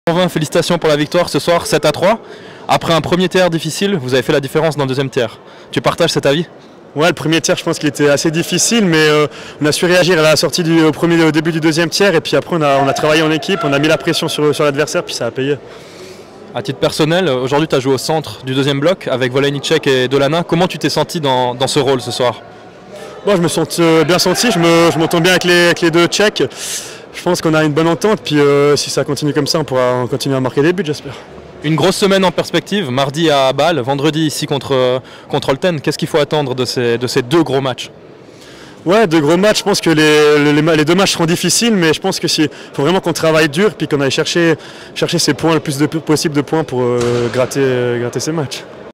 120, félicitations pour la victoire ce soir, 7-3. Après un premier tiers difficile, vous avez fait la différence dans le deuxième tiers. Tu partages cet avis? Ouais, le premier tiers, je pense qu'il était assez difficile, mais on a su réagir à la sortie au début du deuxième tiers, et puis après on a travaillé en équipe, on a mis la pression sur l'adversaire, puis ça a payé. À titre personnel, aujourd'hui tu as joué au centre du deuxième bloc avec Volejníček et Dolana. Comment tu t'es senti dans ce rôle ce soir? Bon, je me sens bien senti, je m'entends bien avec les deux Tchèques. Je pense qu'on a une bonne entente, puis si ça continue comme ça, on pourra continuer à marquer des buts, j'espère. Une grosse semaine en perspective, mardi à Bâle, vendredi ici contre Olten. Qu'est-ce qu'il faut attendre de ces deux gros matchs? Ouais, deux gros matchs, je pense que les deux matchs seront difficiles, mais je pense qu'il faut vraiment qu'on travaille dur, puis qu'on aille chercher ces points, le plus possible de points pour gratter ces matchs.